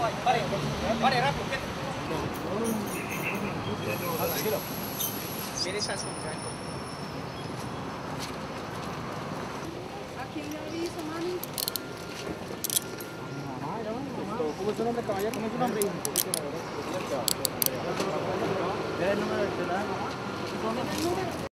Pare, pare, rápido. Tranquilo. ¿Quieres hacer un trato? ¿A quién le avisa, mami? ¿Cómo es su nombre, caballero? ¿Cómo es su nombre? ¿Tiene el número de celular, mamá?